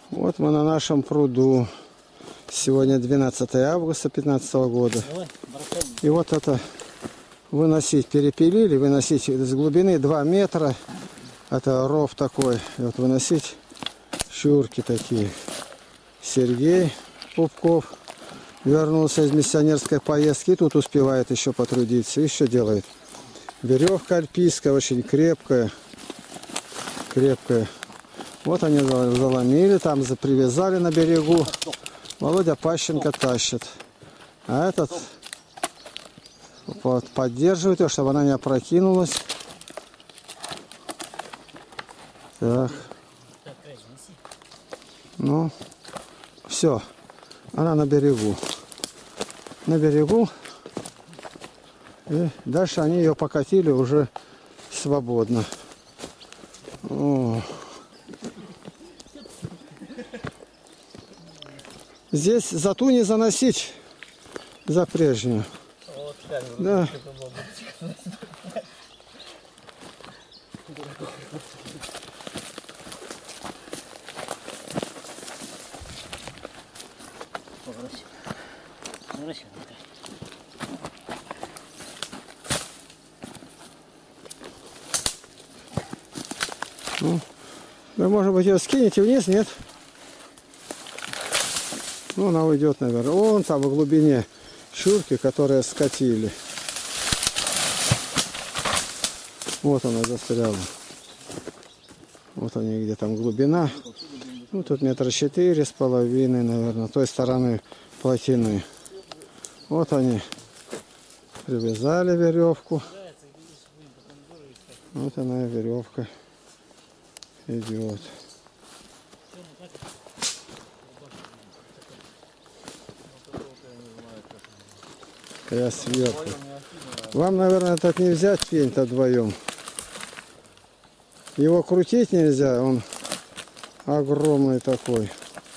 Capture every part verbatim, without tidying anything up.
Вот мы на нашем пруду. Сегодня двенадцатое августа две тысячи пятнадцатого года. И вот это выносить перепилили, выносить с глубины два метра. Это ров такой. И вот выносить щурки такие. Сергей Пупков вернулся из миссионерской поездки. И тут успевает еще потрудиться. Еще делает. Веревка альпийская, очень крепкая. Крепкая. Вот они заломили, там привязали на берегу. Володя Пащенко тащит. А этот вот, поддерживает ее, чтобы она не опрокинулась. Так. Ну, все. Она на берегу. На берегу. И дальше они ее покатили уже свободно. О. Здесь за ту не заносить, за прежнюю. Вот, да. Ну, вы, может быть, ее скинете вниз, нет? Ну, она уйдет, наверное. Вон там в глубине щурки, которые скатили. Вот она застряла. Вот они, где там глубина. Ну, тут метра четыре с половиной, наверное, той стороны плотины. Вот они привязали веревку. Вот она, веревка идет. Я сверху. Вам, наверное, этот не взять пень-то вдвоем. Его крутить нельзя, он огромный такой.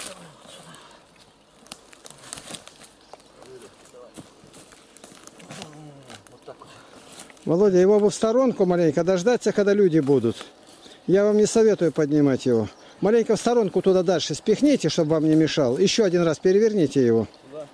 Володя, его бы в сторонку маленько дождаться, когда люди будут. Я вам не советую поднимать его. Маленько в сторонку туда дальше спихните, чтобы вам не мешал. Еще один раз переверните его.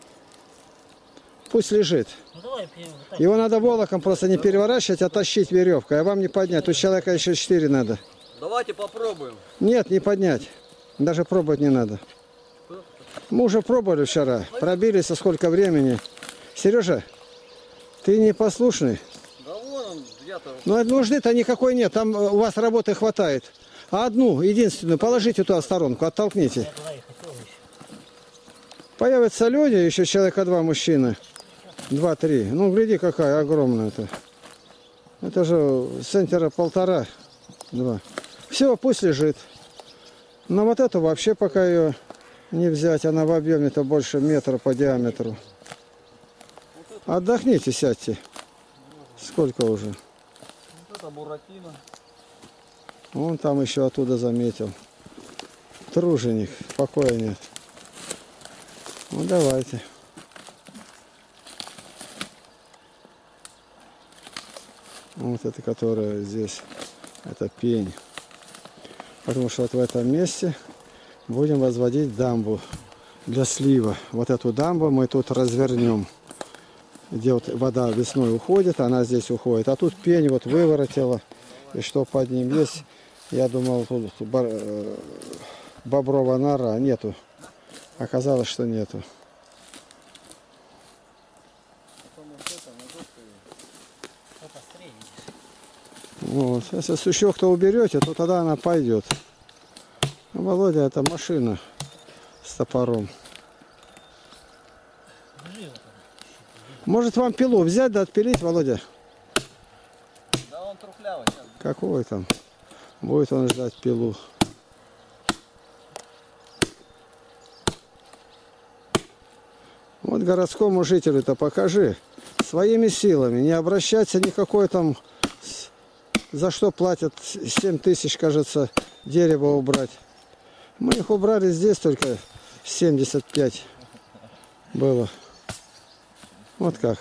Пусть лежит. Ну, давай, его надо волоком просто не переворачивать, а тащить веревкой. А вам не поднять. Тут человека еще четыре надо. Давайте попробуем. Нет, не поднять. Даже пробовать не надо. Мы уже пробовали вчера. Пробились, со сколько времени. Сережа, ты непослушный. Да вон он, я-то... Ну, нужды-то никакой нет. Там у вас работы хватает. А одну, единственную, положите туда в сторонку, оттолкните. Появятся люди, еще человека два мужчины. Два-три. Ну, гляди, какая огромная-то. Это же центра полтора. Два. Все, пусть лежит. Но вот эту вообще пока ее не взять. Она в объеме-то больше метра по диаметру. Отдохните, сядьте. Сколько уже? Вот это буратино. Вон там еще оттуда заметил. Труженик. Покоя нет. Ну, давайте. Вот это, которая здесь, это пень. Потому что вот в этом месте будем возводить дамбу для слива. Вот эту дамбу мы тут развернем. Где вот вода весной уходит, она здесь уходит. А тут пень вот выворотила. И что под ним есть, я думал, тут бобровая нора. Нету. Оказалось, что нету. Вот. Если сущех-то уберете, то тогда она пойдет. Ну, Володя, это машина с топором. Может вам пилу взять да отпилить, Володя? Да он трухлявый. Какой там? Будет он ждать пилу. Вот городскому жителю-то покажи. Своими силами. Не обращаться никакой там... За что платят семь тысяч, кажется, дерево убрать. Мы их убрали здесь только семьдесят пять было. Вот как.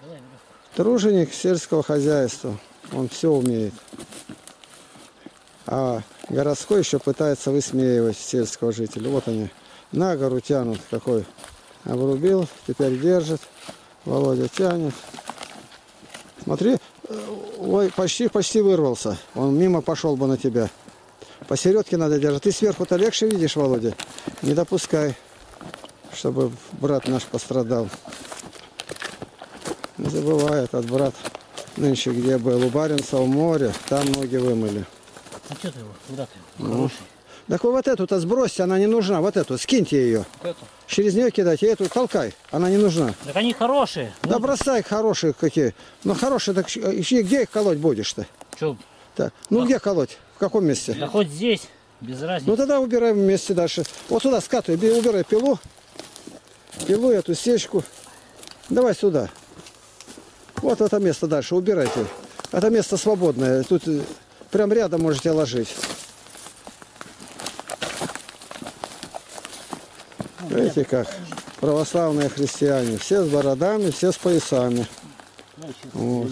Труженик сельского хозяйства. Он все умеет. А городской еще пытается высмеивать сельского жителя. Вот они на гору тянут. Какой обрубил, теперь держит. Володя тянет. Смотри, ой, почти, почти вырвался. Он мимо пошел бы на тебя. Посередке надо держать. Ты сверху-то легче видишь, Володя. Не допускай, чтобы брат наш пострадал. Не забывай, этот брат нынче где был, у Баренца, у моря, там ноги вымыли. А что ты его? Куда ты его? Ну. Так вы вот эту-то сбросьте, она не нужна. Вот эту, скиньте ее. Вот эту? Через нее кидайте, эту толкай, она не нужна. Так они хорошие. Да Ну, бросай хорошие какие. Ну хорошие, так ищи, где их колоть будешь-то? что? Так, ну А. где колоть? В каком месте? Да хоть здесь, без разницы. Ну тогда убираем вместе дальше. Вот сюда скатывай, бей, убирай пилу. Пилу, эту сечку. Давай сюда. Вот это место дальше, убирайте. Это место свободное. Тут э, прям рядом можете ложить. Видите как? Православные христиане. Все с бородами, все с поясами. Вот.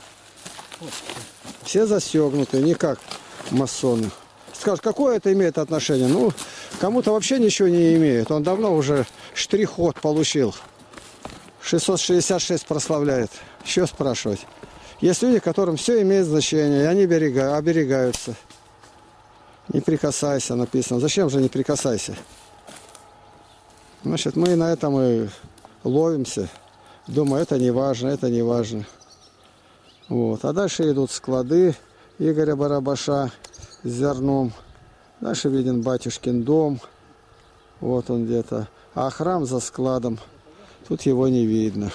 Все застегнуты, не как масоны. Скажешь, какое это имеет отношение? Ну, кому-то вообще ничего не имеет. Он давно уже штрих-код получил. шестьсот шестьдесят шесть прославляет. Еще спрашивать. Есть люди, которым все имеет значение, и они берега, оберегаются. Не прикасайся, написано. Зачем же не прикасайся? Значит, мы на этом и ловимся. Думаю, это не важно, это не важно. Вот. А дальше идут склады Игоря Барабаша с зерном. Дальше виден батюшкин дом. Вот он где-то. А храм за складом. Тут его не видно.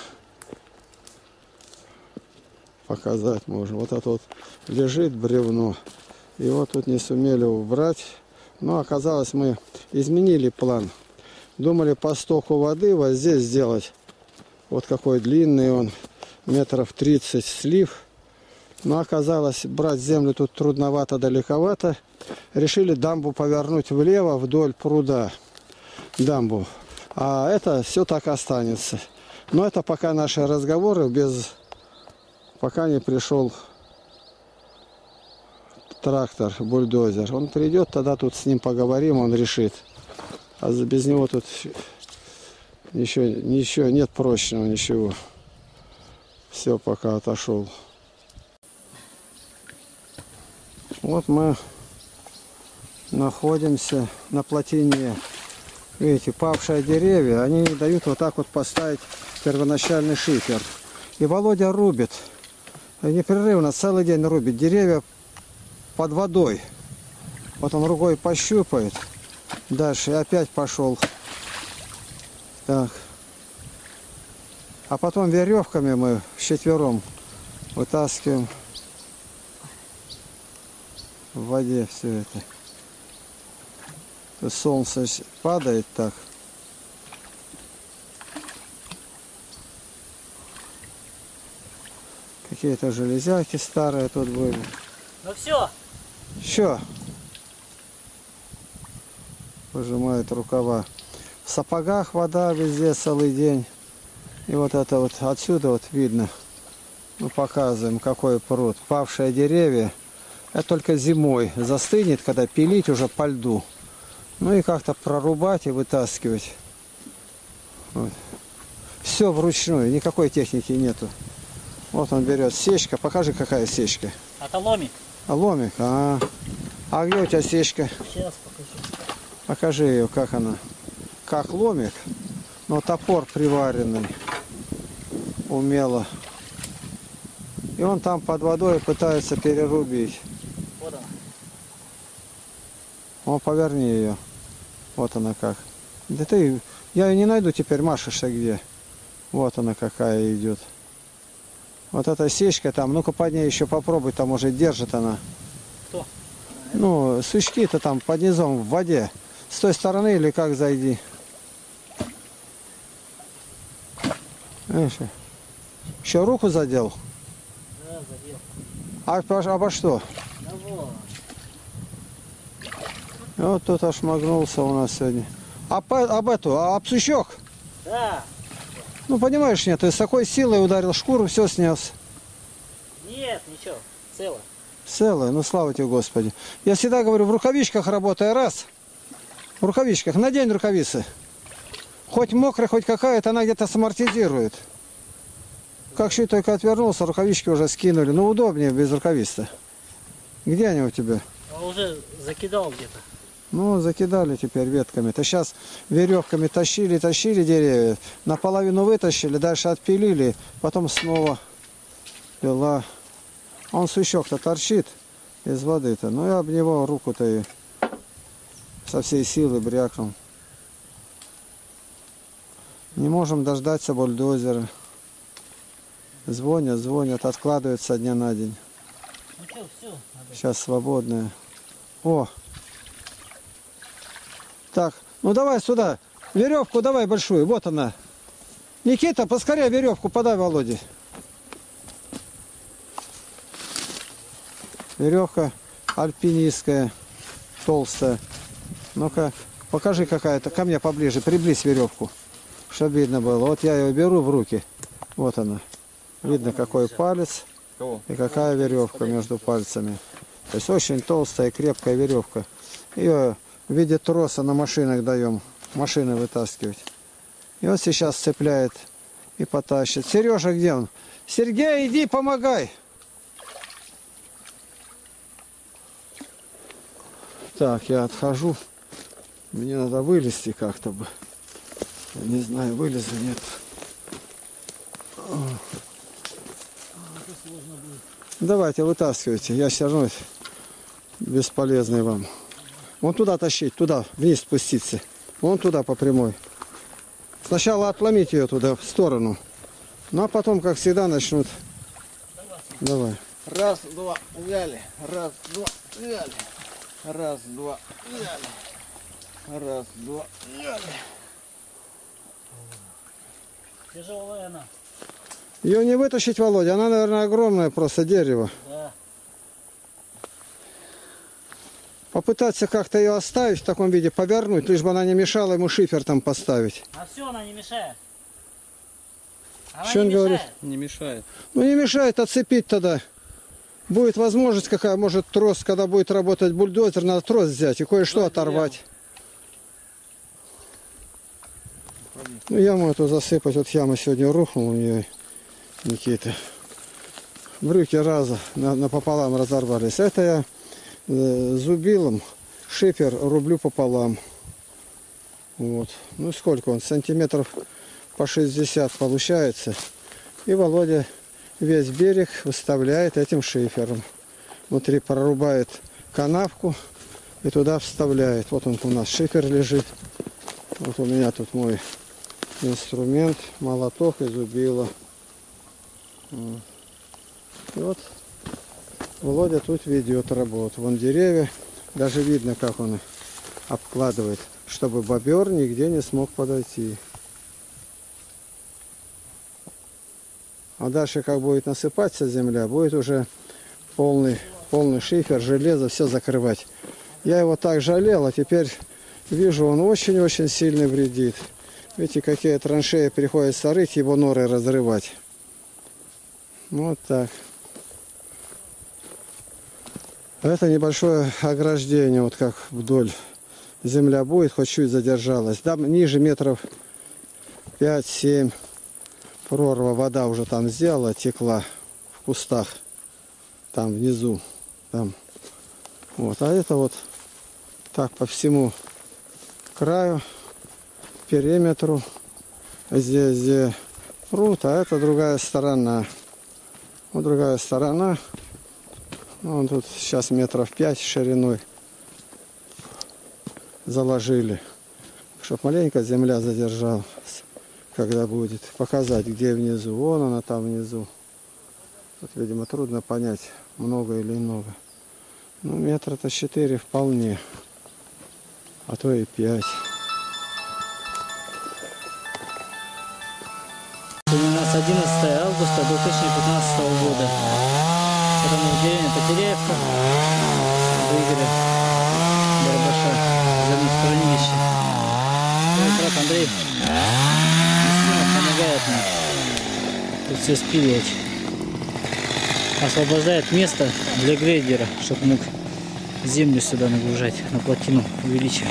Показать можно. Вот это вот лежит бревно. И вот тут не сумели убрать. Но оказалось, мы изменили план. Думали по стоку воды вот здесь сделать. Вот какой длинный он. Метров тридцать слив. Но оказалось, брать землю тут трудновато, далековато. Решили дамбу повернуть влево вдоль пруда. Дамбу. А это все так останется. Но это пока наши разговоры без... Пока не пришел трактор, бульдозер. Он придет, тогда тут с ним поговорим, он решит. А без него тут ничего, ничего нет прочного, ничего. Все, пока отошел. Вот мы находимся на плотине. Видите, павшие деревья, они не дают вот так вот поставить первоначальный шифер. И Володя рубит. Непрерывно целый день рубит деревья под водой. Вот он рукой пощупает. Дальше опять пошел. Так. А потом веревками мы вчетвером вытаскиваем в воде все это. Тут солнце падает так. Какие-то железяки старые тут были. Ну все. Еще. Пожимает рукава. В сапогах вода везде целый день. И вот это вот отсюда вот видно. Мы показываем, какой пруд. Павшие деревья. Это только зимой застынет, когда пилить уже по льду. Ну и как-то прорубать и вытаскивать. Вот. Все вручную, никакой техники нету. Вот он берет сечка. Покажи, какая сечка. Это ломик. А ломик? А, а где у тебя сечка? Сейчас покажу. Покажи ее, как она. Как ломик, но топор приваренный. Умело. И он там под водой пытается перерубить. Вот она. О, поверни ее. Вот она как. Да ты, я ее не найду теперь, машешься где. Вот она какая идет. Вот эта сечка там, ну-ка под ней еще попробуй, там уже держит она. Кто? Ну, сучки-то там под низом в воде. С той стороны или как зайди. Видишь? Еще руку задел? Да, задел. А обо, обо что? Да вот. Вот тут аж шмагнулся у нас сегодня. А по, об эту, а об сучок? Да. Ну, понимаешь, нет, ты с такой силой ударил шкуру, все снес. Нет, ничего. Цело. Целая, ну слава тебе, Господи. Я всегда говорю, в рукавичках работай, раз. В рукавичках, надень рукавицы. Хоть мокрая, хоть какая-то, она где-то самортизирует. Как чуть только отвернулся, рукавички уже скинули. Ну удобнее без рукавиц-то. Где они у тебя? А уже закидал где-то. Ну, закидали теперь ветками-то. Сейчас веревками тащили, тащили деревья. Наполовину вытащили, дальше отпилили. Потом снова пила. Он сучок-то торчит из воды-то. Ну, я об него руку-то и со всей силы брякнул. Не можем дождаться бульдозера. Звонят, звонят, откладывают со дня на день. Ну что, все. Сейчас свободная. О! Так, ну давай сюда. Веревку давай большую. Вот она. Никита, поскорее веревку подай Володе. Веревка альпинистская, толстая. Ну-ка, покажи какая-то. Ко мне поближе, приблизь веревку, чтобы видно было. Вот я ее беру в руки. Вот она. Видно, какой палец и какая веревка между пальцами. То есть очень толстая и крепкая веревка. Ее в виде троса на машинах даем. Машины вытаскивать. И вот сейчас цепляет и потащит. Сережа, где он? Сергей, иди, помогай. Так, я отхожу. Мне надо вылезти как-то бы. Я не знаю, вылезу, нет. Давайте, вытаскивайте. Я все равно бесполезный вам. Вон туда тащить, туда, вниз спуститься. Вон туда по прямой. Сначала отломить ее туда, в сторону. Ну, а потом, как всегда, начнут. Давай. Раз, два, взяли. Раз, два, взяли. Раз, два, взяли. Раз, два, взяли. Тяжелая она. Ее не вытащить, Володя. Она, наверное, огромное просто дерево. Да. Попытаться как-то ее оставить в таком виде, повернуть, лишь бы она не мешала ему шифер там поставить. А все, она не мешает. Она Что не он говорит? мешает. Не мешает. Ну не мешает отцепить тогда. Будет возможность какая, может трос, когда будет работать бульдозер, надо трос взять и кое-что оторвать. Ну, яму эту засыпать, вот яма сегодня рухнула у нее, Никита. Брюки раза на, напополам разорвались. Это я э, зубилом шифер рублю пополам. Вот. Ну сколько он? Сантиметров по шестьдесят получается. И Володя весь берег выставляет этим шифером. Внутри прорубает канавку и туда вставляет. Вот он у нас шифер лежит. Вот у меня тут мой инструмент, молоток и зубило. И вот Володя тут ведет работу. Вон деревья, даже видно, как он обкладывает, чтобы бобер нигде не смог подойти. А дальше, как будет насыпаться земля, будет уже полный, полный шифер, железо, все закрывать. Я его так жалел, а теперь вижу, он очень-очень сильно вредит. Видите, какие траншеи приходится рыть, его норы разрывать. Вот так. Это небольшое ограждение, вот как вдоль земля будет, хоть чуть задержалась. Там ниже метров пять-семь прорва, вода уже там сделала, текла в кустах, там внизу. Там. Вот. А это вот так по всему краю, периметру. Здесь, здесь пруд, а это другая сторона. Вот другая сторона. Вон тут сейчас метров пять шириной заложили, чтобы маленько земля задержалась, когда будет. Показать, где внизу. Вон она там внизу. Тут, видимо, трудно понять, много или много. Ну, метра-то четыре вполне. А то и пять. Сегодня у нас одиннадцатое августа две тысячи пятнадцатого года. Это мы в деревне Потеряевка в Игоря Барабаша, зернохранилище. Мой брат Андрей помогает нам тут все спиливать. освобождает место для грейдера, чтобы мог землю сюда нагружать, на плотину увеличивать.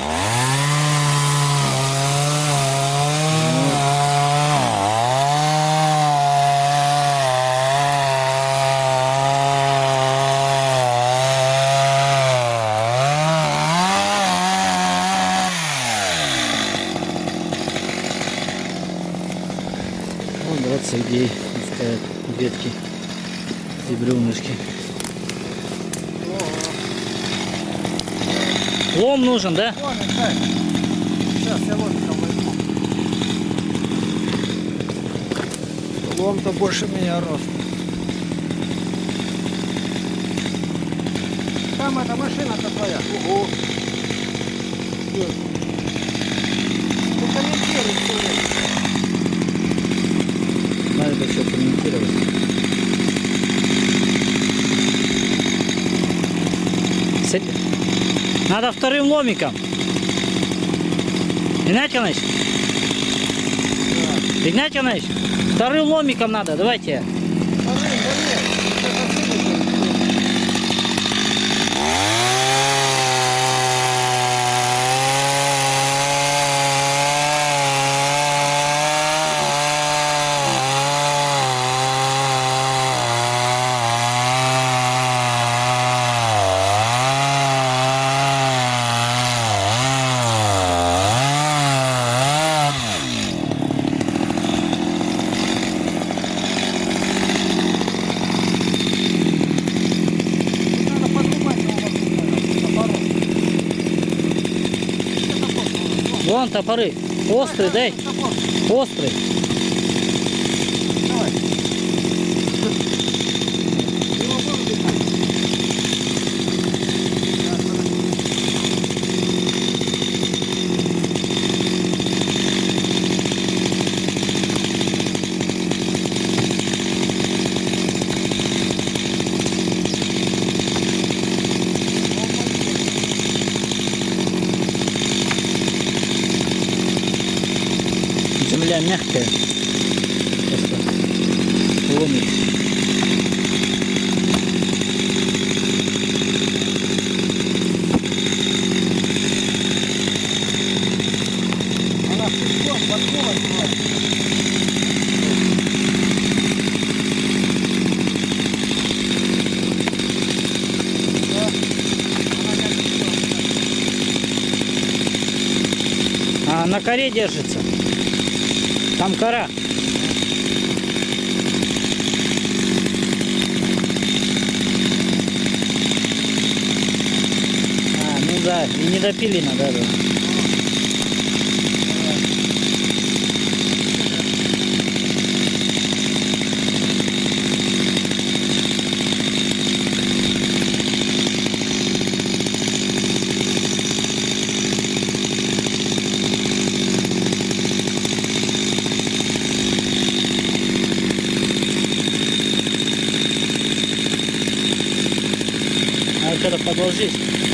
Вот братцы, идеи ставят ветки и бревнышки. Лом нужен, да? Сейчас я ломиком возьму. Лом-то больше меня рост. Там эта машина-то твоя. Ого. Ну комментируй, что ли? Надо все комментировать. Надо вторым ломиком. Игнатий Иванович? Да. Игнатий Иванович, вторым ломиком надо, давайте. Вон топоры. Острый, дай. Острый. Давай. Земля мягкая. Просто ломит. Она пешком подковать может. А на коре держится. Там кора. А, ну да, и не допилено, да, да. Надо продолжить.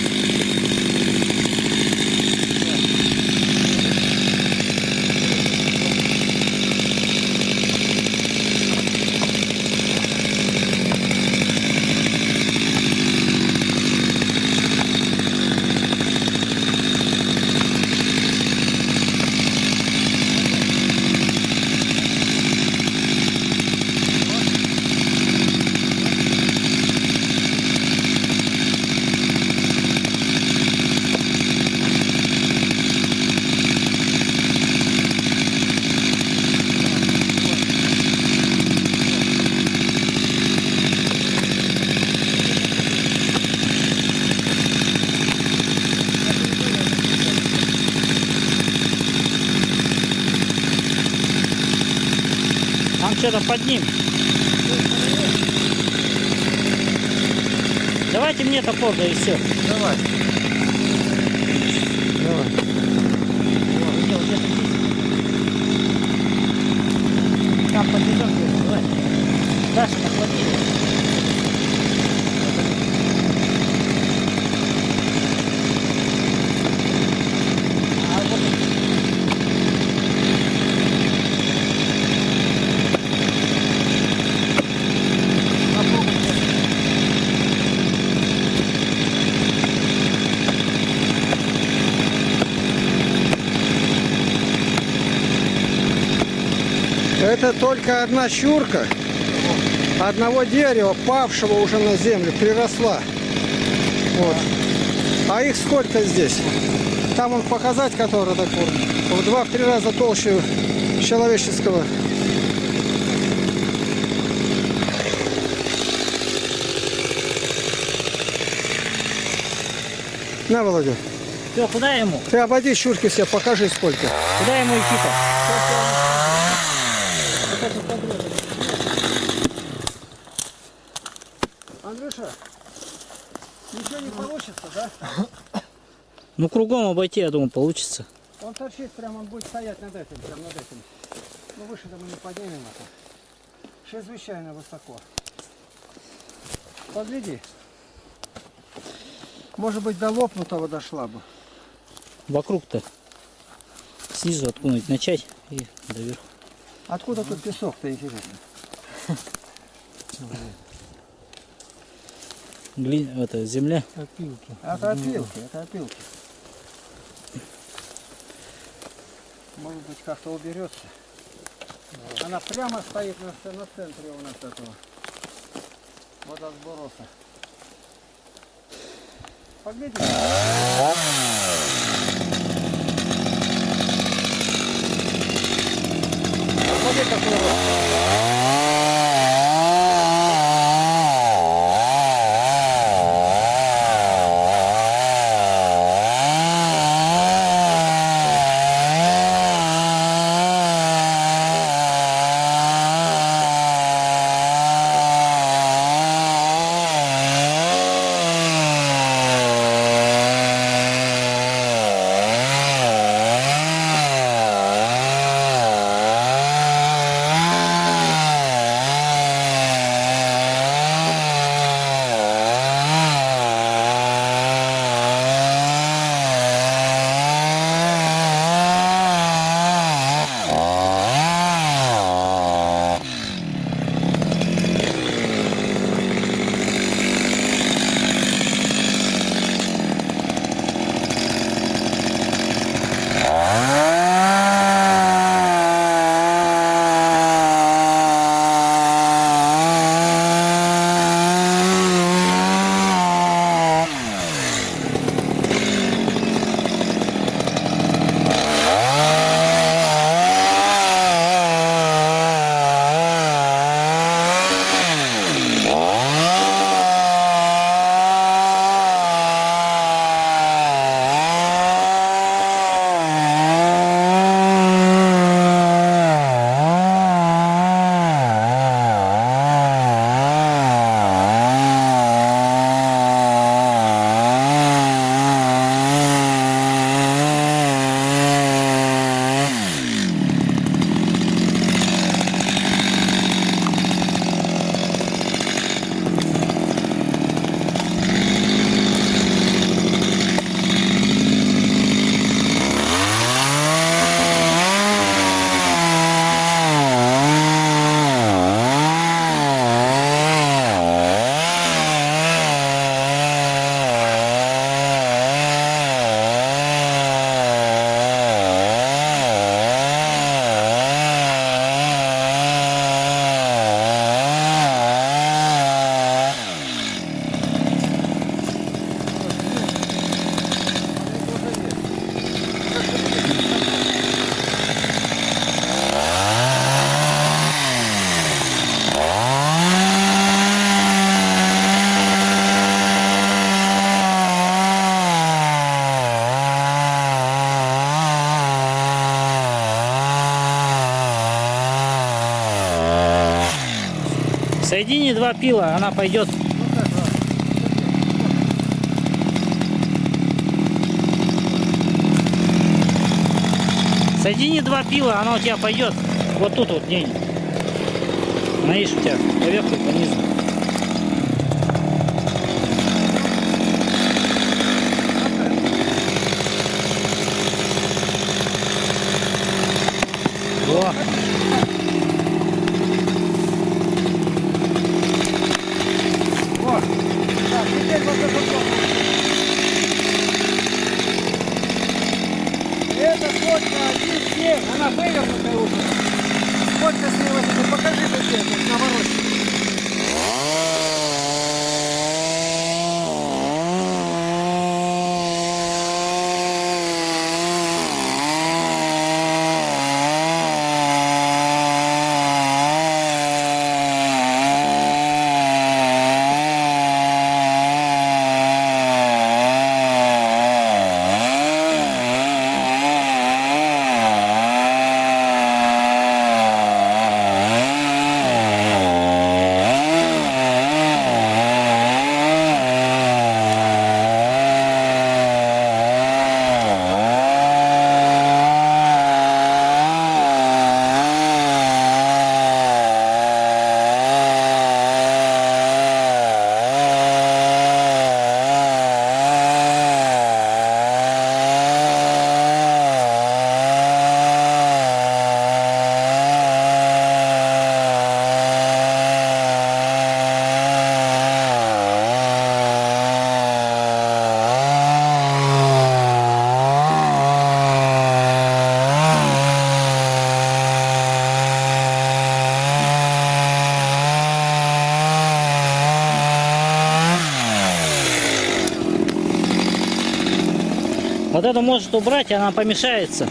Там что-то под ним. Давайте мне топор, да и все. Давай. Давай. Там подведем, давай. Даша, наклони. Это только одна чурка одного дерева, павшего уже на землю, приросла. Вот. А их сколько здесь? Там он показать, который такой в два-три раза толще человеческого. На, Володя. Все, куда ему? Ты обойди чурки все, покажи сколько. Куда ему идти-то? Андрюша, ничего не получится, да? Ну кругом обойти, я думаю, получится. Он торчит прямо, он будет стоять над этим, прям над этим. Ну выше-то мы не поднимем это. Чрезвычайно высоко. Погляди. Может быть, до лопнутого дошла бы. Вокруг-то снизу откуда-нибудь начать и доверху. Откуда тут песок-то, интересно? Гли... Это земля. Опилки. Это опилки, это опилки. Может быть, как-то уберется. Она прямо стоит на, на центре у нас этого водосброса. Погляди. Смотри, какой рост. Соедини два пила, она пойдет. Соедини два пила, она у тебя пойдет. Вот тут вот, где. Она, видишь, у тебя поверху и по низу. Во. Вот. Так, теперь вот это вот. Это точно один день, она вывернутая уже. Сколько с ней возить? Покажи где тут навороченный. Вот эту может убрать, и она помешается.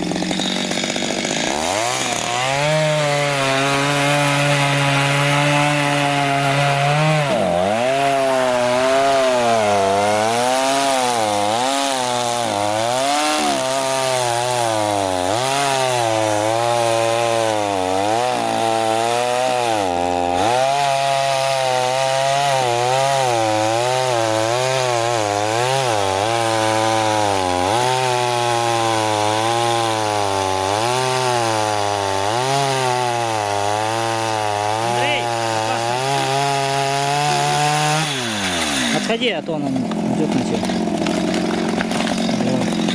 Отходи, а то он идет на тебя. Вот.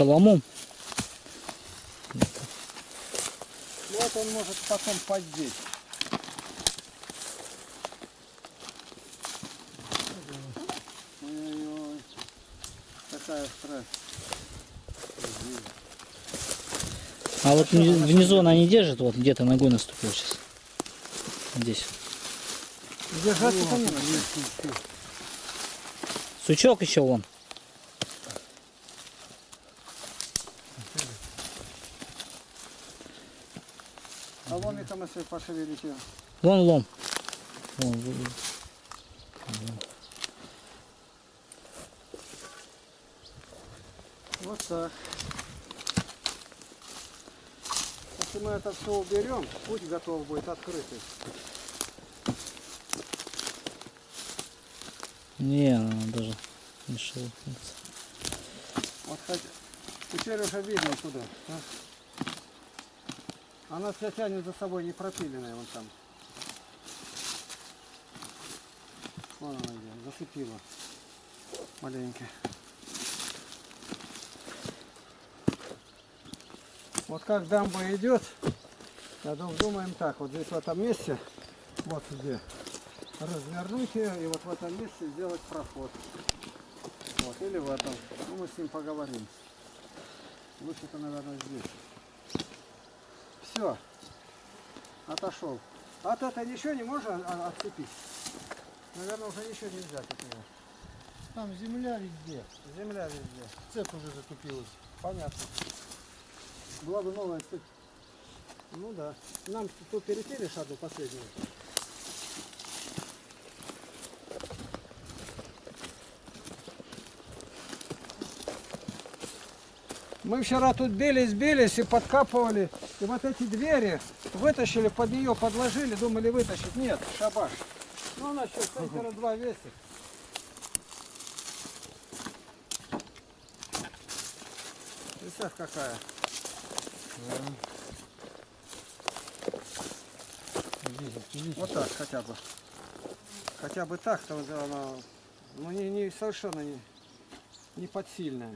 соломом. Вот он может потом поддеть. Ой-ой-ой. Какая страсть. А вот внизу она не держит, вот где-то ногой наступил сейчас. Здесь. Держаться-то не надо. Сучок еще вон. А вон и там, если пошевелить ее. Вон лом. Вон, вон. Вот так. Если мы это все уберем, путь готов будет открытый. Не, она даже не шелохнется. Вот хоть теперь уже видно куда. А? Она вся тянет за собой не пропиленная вон там. Вон она где, зацепила маленько. Вот как дамба идет, я думаю, думаем так, вот здесь в этом месте, вот где, развернуть ее и вот в этом месте сделать проход. Вот, или в этом. Ну, мы с ним поговорим. Лучше-то, наверное, здесь. Все. Отошел. От этого ничего не можно отцепить? Наверное, уже ничего нельзя от него. Там земля везде. Земля везде. Цепь уже затупилась. Понятно. Была бы новая цепь. Ну да. Нам тут перетели шаду последнюю. Мы вчера тут бились, бились и подкапывали. И вот эти двери вытащили, под нее подложили, думали вытащить. Нет, шабаш. Ну она что, центра два весит. Представь какая. Вот так хотя бы. Хотя бы так-то она, ну не, не совершенно не, не подсильная.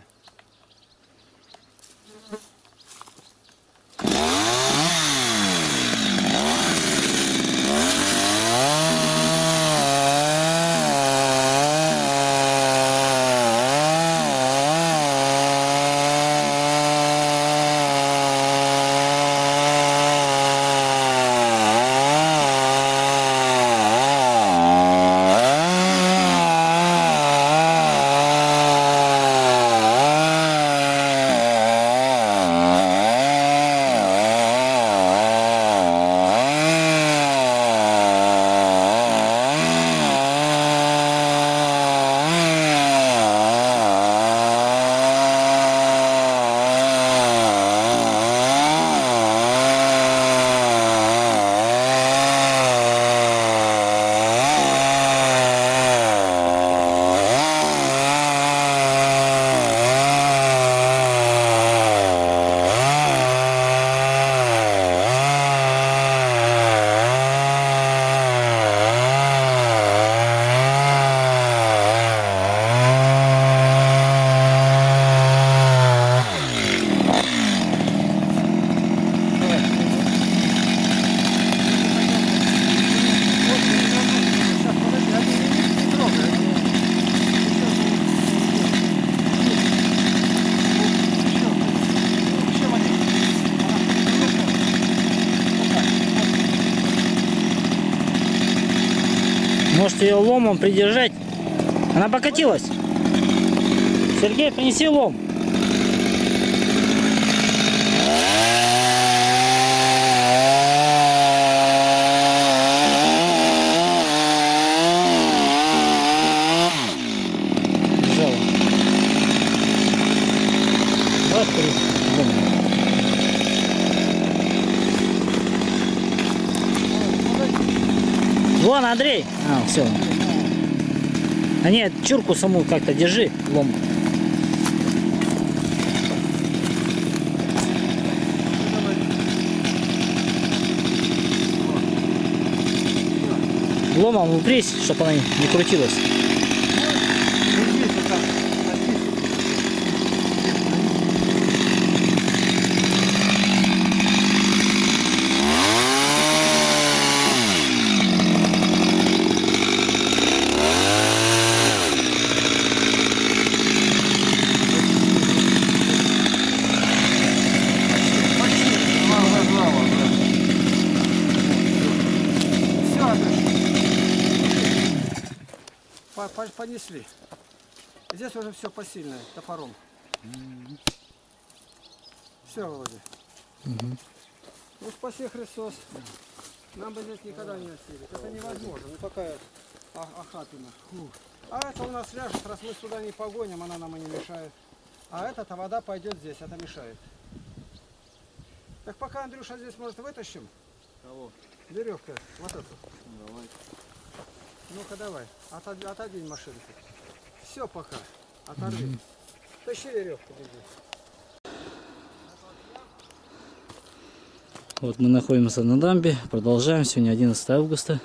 Может ее ломом придержать? Она покатилась. Сергей, принеси лом. Жало. Вот лом. Вон, Андрей. А, все. А нет, чурку саму как-то держи, лом. Ломом упрись, чтобы она не крутилась. по по понесли. Здесь уже все посильное, топором. Mm-hmm. Все, Володя. Mm-hmm. Ну, спаси Христос. Нам бы здесь никогда не носили. Это невозможно. Ну, такая охапина. Фу. А это у нас ляжет, раз мы сюда не погоним, она нам и не мешает. А эта-то вода пойдет здесь, это мешает. Так пока, Андрюша, здесь, может, вытащим? Кого? Веревка, вот эту. Давай. Ну-ка, давай. Отодвинь, отодвинь машинку. Все пока. Оторви. Mm-hmm. Тащи веревку. Беги. Вот мы находимся на дамбе. Продолжаем. Сегодня одиннадцатое августа.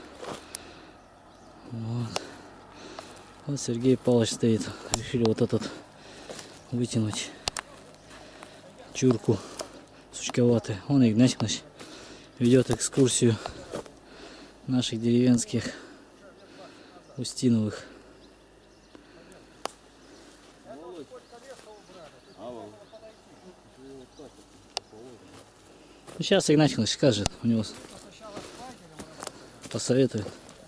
Вот. Вот Сергей Павлович стоит. Решили вот этот вытянуть чурку сучковатый. Он Игнатьевич ведет экскурсию наших деревенских Устиновых. Сейчас Игнатьевич скажет, у него посоветует.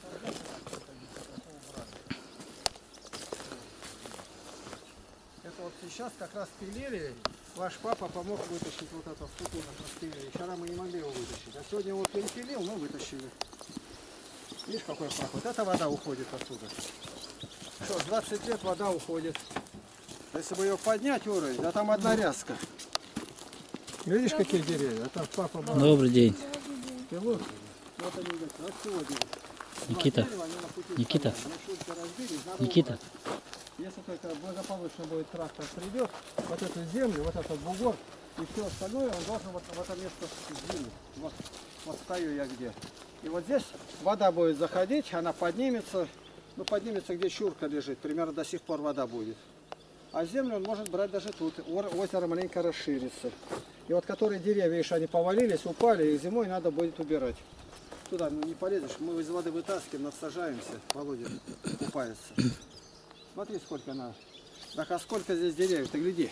Это вот сейчас как раз пилили, ваш папа помог вытащить вот это в вчера мы не могли его вытащить, а сегодня его перепилил, но вытащили. Видишь, какой проход? Это вода уходит отсюда. Что, двадцать лет вода уходит. Если бы ее поднять уровень, да там одна ряска. Видишь, какие деревья? Это папа был. Добрый день. Вот, вот они, вот сегодня. Никита. Никита. Никита. Если только благополучно будет трактор придет, вот эту землю, вот этот бугор и все остальное, он должен вот в это место сдвинуть. Вот, вот стою я где. И вот здесь вода будет заходить, она поднимется, ну поднимется, где чурка лежит, примерно до сих пор вода будет. А землю он может брать даже тут, озеро маленько расширится. И вот которые деревья, видишь, они повалились, упали, их зимой надо будет убирать. Туда ну, не полезешь, мы из воды вытаскиваем, надсажаемся, Володя купается. Смотри, сколько она. Так а сколько здесь деревьев, ты гляди.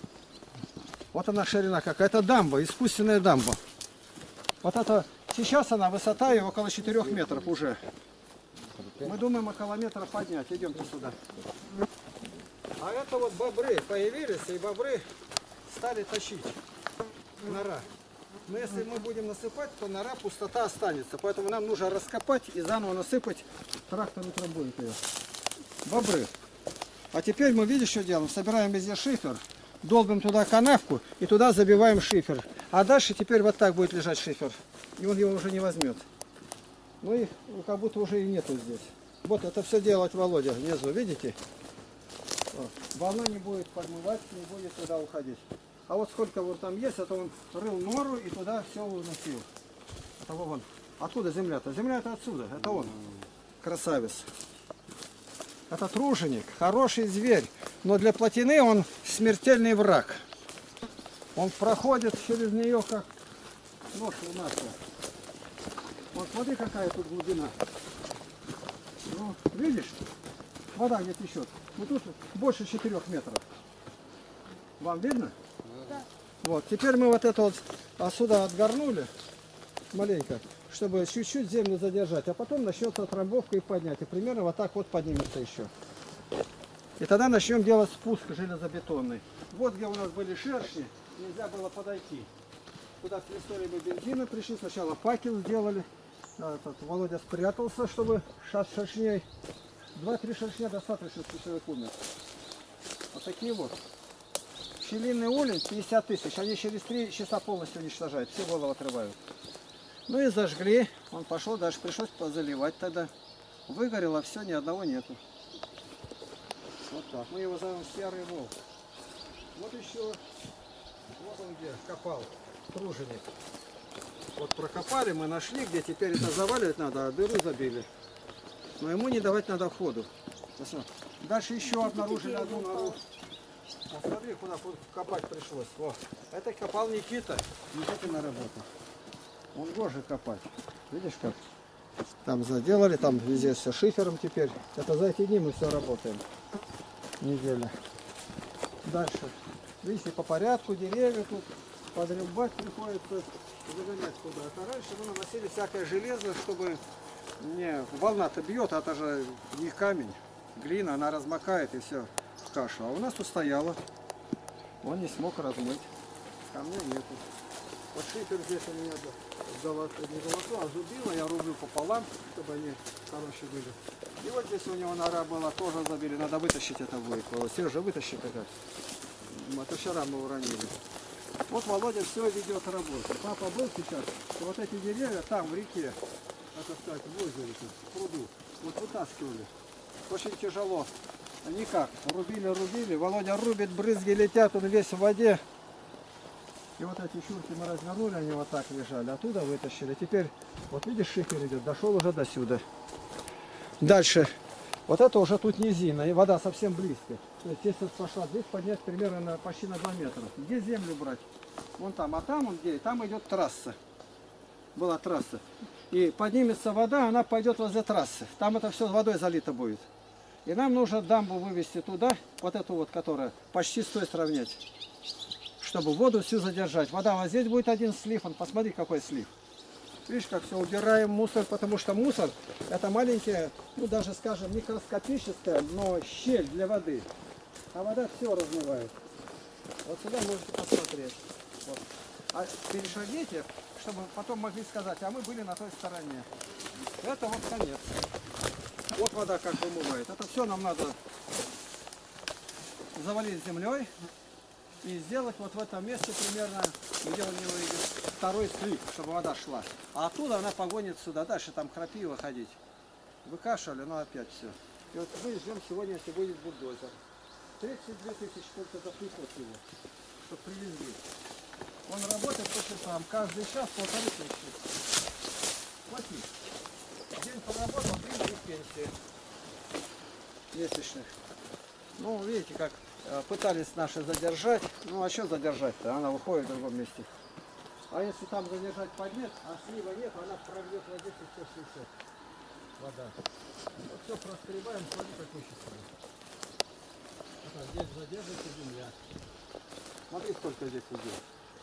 Вот она ширина какая-то дамба, искусственная дамба. Вот это, сейчас она высота ее около четырёх метров уже. Мы думаем около метра поднять, идемте сюда. А это вот бобры появились, и бобры стали тащить нора. Но если мы будем насыпать, то нора пустота останется. Поэтому нам нужно раскопать и заново насыпать, трактор утрамбует ее. Бобры. А теперь мы, видишь, что делаем? Собираем везде шифер, долбим туда канавку и туда забиваем шифер. А дальше теперь вот так будет лежать шифер. И он его уже не возьмет. Ну и как будто уже и нету здесь. Вот это все делать Володя внизу, видите? Вот. Волна не будет подмывать, не будет туда уходить. А вот сколько вот там есть, это он рыл нору и туда все уносил. Это вон. Откуда земля-то? Земля это отсюда, это он. Красавец. Это труженик, хороший зверь, но для плотины он смертельный враг. Он проходит через нее как нож у нас. Вот смотри, какая тут глубина. Ну, видишь, вода где течет. Ну тут больше четырёх метров. Вам видно? Да. Вот, теперь мы вот это вот отсюда отгорнули маленько, чтобы чуть-чуть землю задержать, а потом начнется отрамбовка и поднятие. Примерно вот так вот поднимется еще. И тогда начнем делать спуск железобетонный. Вот где у нас были шершни, нельзя было подойти. Туда пристроили мы бензина, пришли, сначала факел сделали. Этот Володя спрятался, чтобы шат шершней. Два-три шершня достаточно, чтобы человек умер. Вот такие вот. Пчелиный улей пятьдесят тысяч, они через три часа полностью уничтожают, все головы отрывают. Ну и зажгли, он пошел, даже пришлось позаливать тогда. Выгорело все, ни одного нету. Вот так, мы его зовем Серый Волк. Вот еще, вот он где, копал, труженик. Вот прокопали, мы нашли, где теперь это заваливать надо, а дыру забили. Но ему не давать надо входу. Дальше еще обнаружили одну нору. Посмотри, куда копать пришлось. О, это копал Никита. Никитина работа. Он гоже копать. Видишь как? Там заделали, там везде все шифером теперь. Это за эти дни мы все работаем. Неделя. Дальше. Видите, по порядку деревья тут подрубать приходится, загонять куда-то. А раньше мы наносили всякое железо, чтобы не волна-то бьет, а это же не камень. глина, она размокает и все в кашу. А у нас устояла. Он не смог размыть. Камня нету. Вот шифер здесь у меня золото, не золото, а зубило. Я рублю пополам, чтобы они хорошие были. И вот здесь у него нора была, тоже забили. Надо вытащить это будет. Сережа, вытащи как. Это вчера мы уронили. Вот Володя все ведет работу. Папа был сейчас, и вот эти деревья там в реке, это сказать, в озере, в пруду, вот вытаскивали. Очень тяжело. Никак. Рубили, рубили. Володя рубит, брызги летят, он весь в воде. И вот эти щурки мы развернули, они вот так лежали. Оттуда вытащили. Теперь, вот видишь, шифер идет, дошел уже до сюда. Дальше. Вот это уже тут низина, и вода совсем близко. То есть, если пошла здесь, поднять примерно на, почти на два метра. Где землю брать? Вон там, а там, он где? Там идет трасса. Была трасса. И поднимется вода, она пойдет возле трассы. Там это все водой залито будет. И нам нужно дамбу вывести туда, вот эту вот, которая почти с той сравнять. Чтобы воду всю задержать. Вода вот здесь будет один слив, он посмотри, какой слив. Видишь, как все, убираем мусор, потому что мусор это маленькая, ну даже скажем микроскопическая, но щель для воды. А вода все размывает. Вот сюда можете посмотреть. Вот. А перешагните, чтобы потом могли сказать, а мы были на той стороне. Это вот конец. Вот вода как вымывает. Это все нам надо завалить землей и сделать вот в этом месте примерно, где у него идет второй слив, чтобы вода шла. А оттуда она погонит сюда. Дальше там крапива ходить. Выкашивали, но опять все. И вот мы ждем сегодня, если будет бульдозер. тридцать две тысячи только за приход его, чтобы привезли. Он работает по часам, каждый час полторы тысячи. Плати. День поработал, три дня пенсии. Месячных. Ну, видите, как пытались наши задержать. Ну, а что задержать-то? Она выходит в другом месте. А если там задержать поднять, а слива нет, она пробьет вот здесь и все шестьдесят. Вода. Вот все проскребаем, смотри, какой счастливый. А здесь задержится земля. Смотри, сколько здесь идет.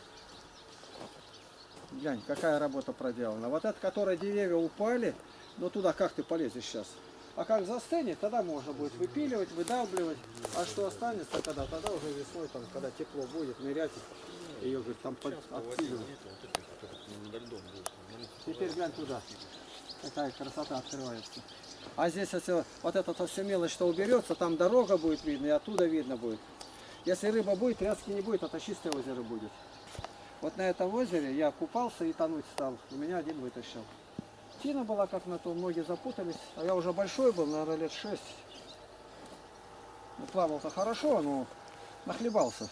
Глянь, какая работа проделана. Вот это, которая деревья упали, ну туда как ты полезешь сейчас? А как застынет, тогда можно будет выпиливать, выдавливать. А что останется, когда тогда уже весной, там, когда тепло будет, нырять, ее, говорит, там отпиливать. Теперь глянь туда. Какая красота открывается. А здесь, если вот эта все мелочь, что уберется, там дорога будет видно, и оттуда видно будет. Если рыба будет, тряски не будет, это чистое озеро будет. Вот на этом озере я купался и тонуть стал, и меня один вытащил. Тина была как на то, многие запутались, а я уже большой был, наверное, лет шесть. Ну, плавал-то хорошо, но нахлебался.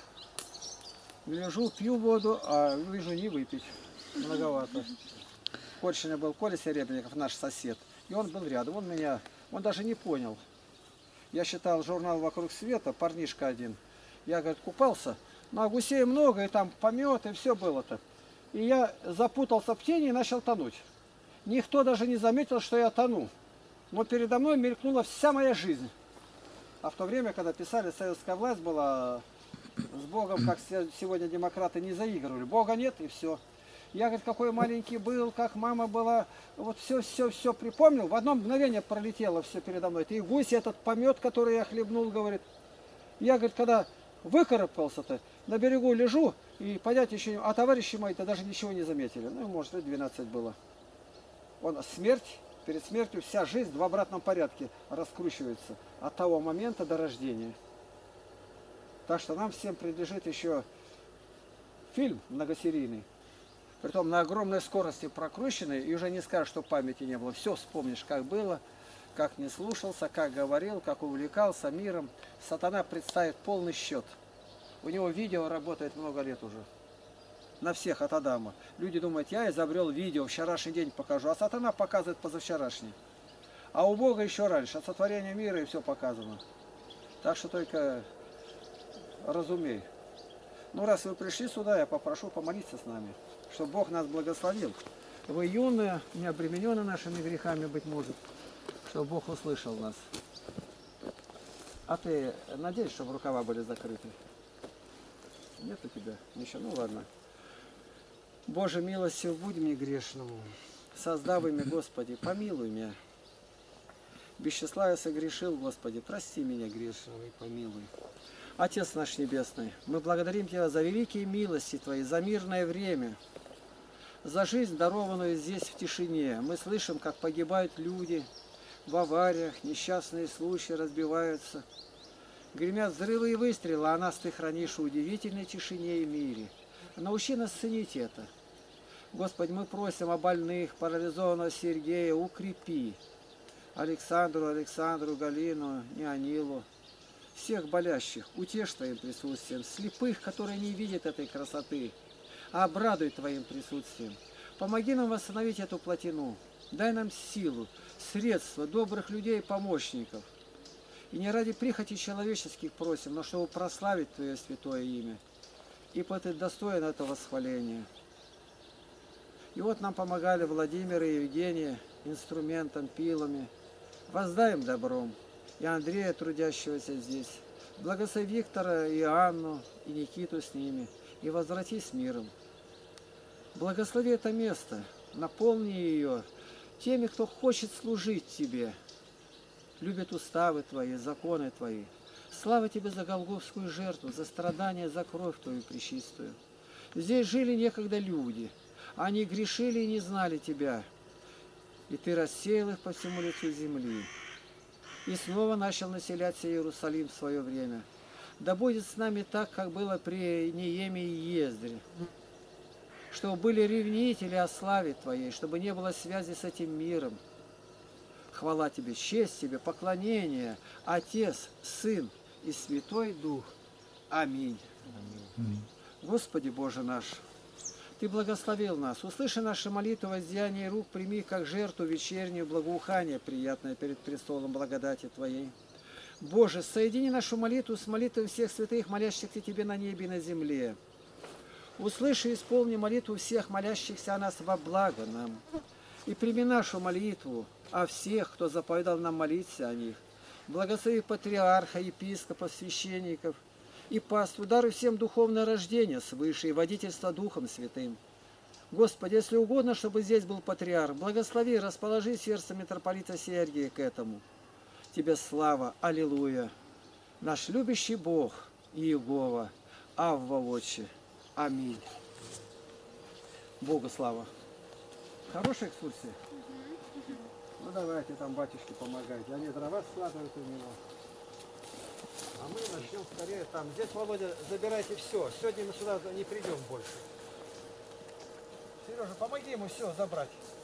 Лежу, пью воду, а вижу не выпить, многовато. Корчина был Коля Серебренников, наш сосед, и он был рядом, он меня, он даже не понял. Я считал журнал «Вокруг света», парнишка один. Я, говорит, купался, ну а гусей много, и там помет, и все было-то. И я запутался в тени и начал тонуть. Никто даже не заметил, что я тону. Но передо мной мелькнула вся моя жизнь. А в то время, когда писали, советская власть была, с Богом, как сегодня демократы, не заигрывали. Бога нет, и все. Я, говорит, какой маленький был, как мама была. Вот все, все, все припомнил. В одно мгновение пролетело все передо мной. И гусь, этот помет, который я хлебнул, говорит. Я, говорит, когда выкарабкался-то, на берегу лежу, и понять еще не... А товарищи мои-то даже ничего не заметили. Ну, может, лет двенадцать было. Он смерть, перед смертью вся жизнь в обратном порядке раскручивается. От того момента до рождения. Так что нам всем принадлежит еще фильм многосерийный. Притом на огромной скорости прокрученный, и уже не скажешь, что памяти не было. Все вспомнишь, как было, как не слушался, как говорил, как увлекался миром. Сатана представит полный счет. У него видео работает много лет уже. На всех от Адама. Люди думают, я изобрел видео, вчерашний день покажу. А сатана показывает позавчерашний. А у Бога еще раньше, от сотворения мира и все показано. Так что только разумей. Ну, раз вы пришли сюда, я попрошу помолиться с нами, чтобы Бог нас благословил. Вы юные, не обременены нашими грехами, быть может, чтобы Бог услышал нас. А ты надеешься, чтобы рукава были закрыты? Нет у тебя? Ничего? Ну ладно. Боже, милостью будь мне грешному. Создав имя, Господи, помилуй меня. без числа я согрешил, Господи, прости меня грешного и помилуй. Отец наш Небесный, мы благодарим Тебя за великие милости Твои, за мирное время, за жизнь, дарованную здесь в тишине. Мы слышим, как погибают люди в авариях, несчастные случаи разбиваются. Гремят взрывы и выстрелы, а нас Ты хранишь в удивительной тишине и мире. Научи нас ценить это. Господи, мы просим о больных, парализованного Сергея, укрепи. Александру, Александру, Галину, Неонилу, всех болящих, утешь Твоим присутствием, слепых, которые не видят этой красоты, а обрадуй Твоим присутствием. Помоги нам восстановить эту плотину, дай нам силу, средства, добрых людей, помощников. И не ради прихоти человеческих просим, но чтобы прославить Твое святое имя. И ты достоин этого восхваления. И вот нам помогали Владимир и Евгения инструментом, пилами. Воздай им добром. И Андрея, трудящегося здесь. Благослови Виктора и Анну, и Никиту с ними. И возврати с миром. Благослови это место, наполни ее теми, кто хочет служить Тебе. Любит уставы Твои, законы Твои. Слава Тебе за голгофскую жертву, за страдания, за кровь Твою пречистую. Здесь жили некогда люди. Они грешили и не знали Тебя. И Ты рассеял их по всему лицу земли. И снова начал населяться Иерусалим в свое время. Да будет с нами так, как было при Нееме и Ездре. Чтобы были ревнители о славе Твоей, чтобы не было связи с этим миром. Хвала Тебе, честь Тебе, поклонение, Отец, Сын и Святой Дух. Аминь. Аминь. Господи Боже наш, Ты благословил нас. Услыши наши молитвы, воздеяние рук, прими как жертву вечернюю благоухание, приятное перед престолом благодати Твоей. Боже, соедини нашу молитву с молитвой всех святых, молящихся Тебе на небе и на земле. Услыши и исполни молитву всех молящихся о нас во благо нам. И прими нашу молитву о всех, кто заповедал нам молиться о них. Благослови патриарха, епископов, священников и паству, даруй всем духовное рождение свыше и водительство Духом Святым. Господи, если угодно, чтобы здесь был патриарх, благослови и расположи сердце митрополита Сергия к этому. Тебе слава, аллилуйя, наш любящий Бог Иегова, Авва Отче. Аминь. Богу слава. Хорошая экскурсия? Ну давайте там батюшке помогать. Они дрова складывают у него. А мы начнем скорее там. Здесь, Володя, забирайте все. Сегодня мы сюда не придем больше. Сережа, помоги ему все забрать.